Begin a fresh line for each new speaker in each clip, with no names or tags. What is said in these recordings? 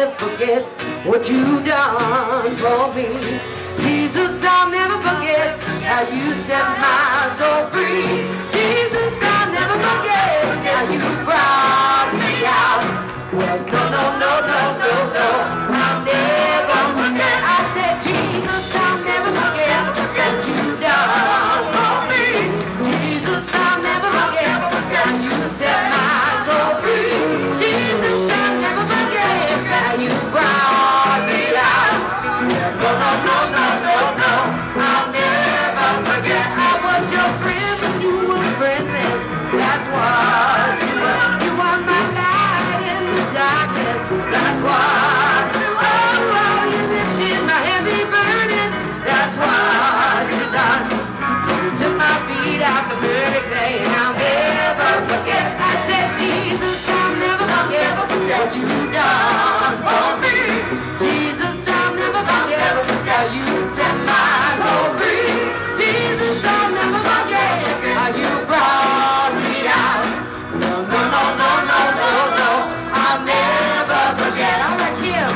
never forget what you done for me. Jesus, I'll never forget how you set my soul free. Jesus, I'll never forget how you brought me out. Well, no, no, no, no, no, no, I'll never forget. I said, Jesus, I'll never forget what you done for me. Jesus, I'll never forget how you set my soul free. Jesus, I'll never forget how you brought me out. No, no, no, no, no, no, I'll never forget. I was your friend when you were friendless. That's what you were. You were my light in the darkness. That's what you were. Oh, you lifted my heavy burden. That's what you done. You took my feet out the perfect day, and I'll never forget. I said, Jesus, I'll never forget what you done for me. Jesus, I'll never forget how you set my soul free. Jesus, I'll never forget how you brought me out. No, no, no, no, no, no, no, I'll never forget. All right, Kim.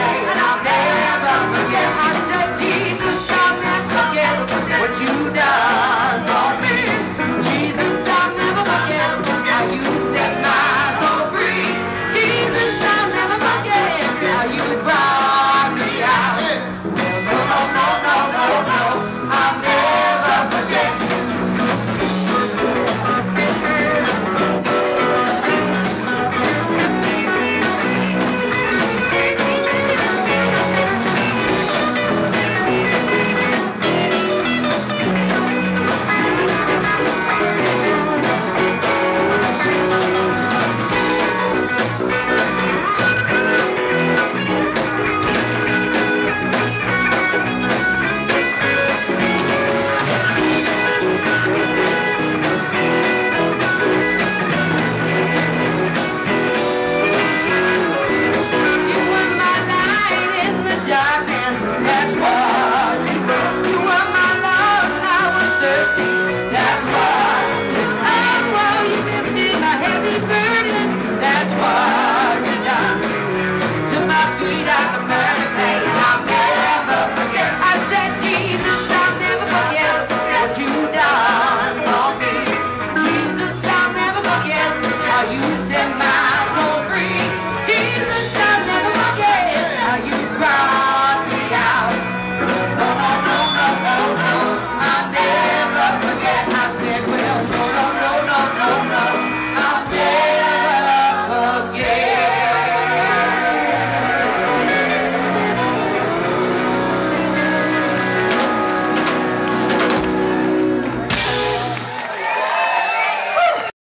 What you done